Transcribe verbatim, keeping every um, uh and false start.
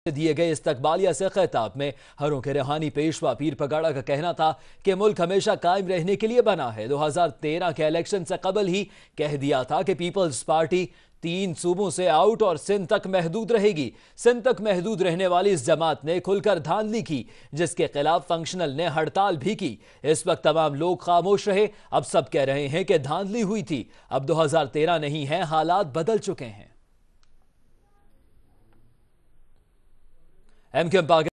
दिए गए इस्तकबालिया से खिताब में हरों के रूहानी पेशवा पीर पगाड़ा का कहना था कि मुल्क हमेशा कायम रहने के लिए बना है। दो हज़ार तेरह के इलेक्शन से कबल ही कह दिया था कि पीपल्स पार्टी तीन सूबों से आउट और सिंध तक महदूद रहेगी। सिंध तक महदूद रहने वाली इस जमात ने खुलकर धांधली की, जिसके खिलाफ फंक्शनल ने हड़ताल भी की। इस वक्त तमाम लोग खामोश रहे। अब सब कह रहे हैं कि धांधली हुई थी। अब दो हज़ार तेरह नहीं है, हालात बदल चुके हैं। M Q M